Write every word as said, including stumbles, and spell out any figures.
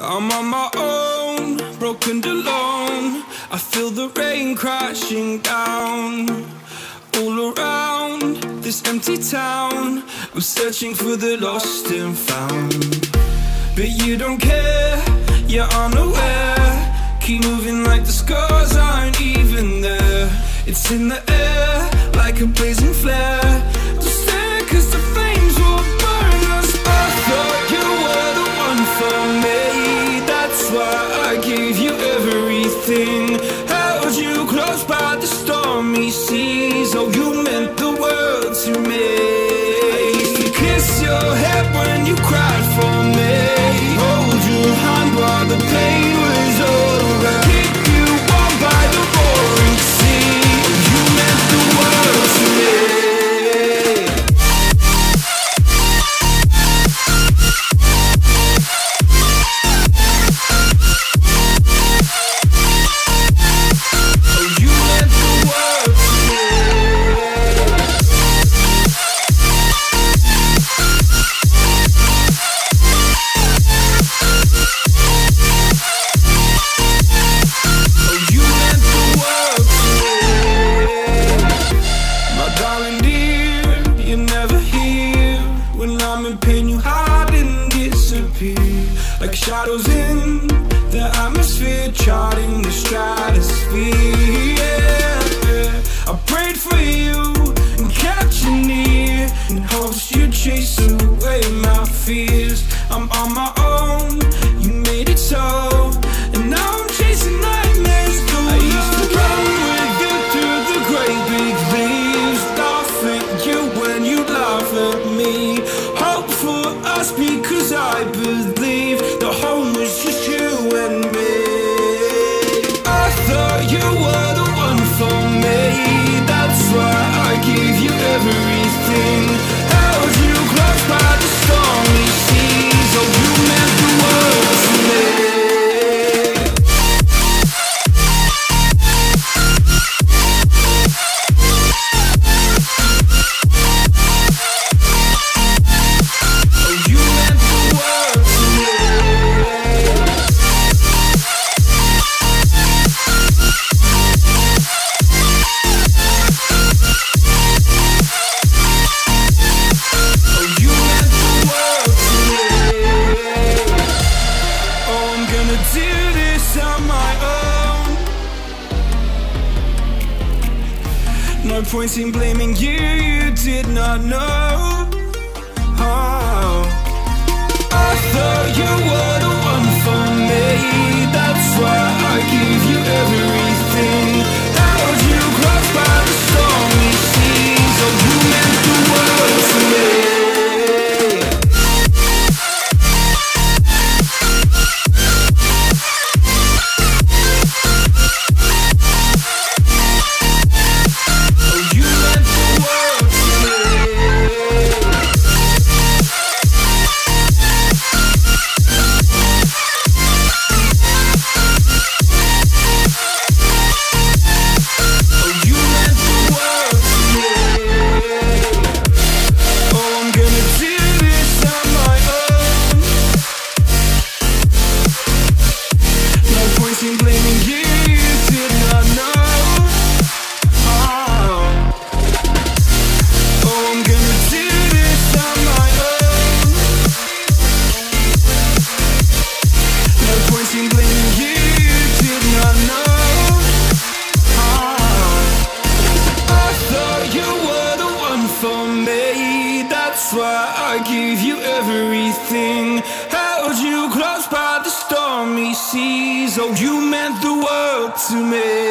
I'm on my own, broken and alone. I feel the rain crashing down all around this empty town. I'm searching for the lost and found, but you don't care, you're unaware. Keep moving like the scars aren't even there. It's in the air like a blazing flare. Don't stare cause the flames will burn us. I thought you were the one for me, that's why I gave you everything. Held you close by the stormy seas. Oh, you meant the world to me. I used to kiss your head when you cried for me, hold your hand while the pain was over, keep you warm by the roaring sea. Oh, you meant the world to me. Like shadows in the atmosphere, charting the stratosphere. Yeah. I prayed for you and kept you near in hopes you'd chase away my fears. I'm on my own, you made it so, and now I'm chasing nightmares through. I used to run with you through the great big leaves, laugh at you when you laugh at me. Hope for us because I believe the home was just you and me. I thought you were the one for me, that's why I gave you everything. Held you close by the stormy seas. Oh, you meant the world to me. No point in blaming you, you did not know. Oh, I thought you were the one for me, that's why I gave you everything. Held you close by the stormy seas. Oh, you meant the world to me. That's why I gave you everything. Held you close by the stormy seas. Oh, you meant the world to me.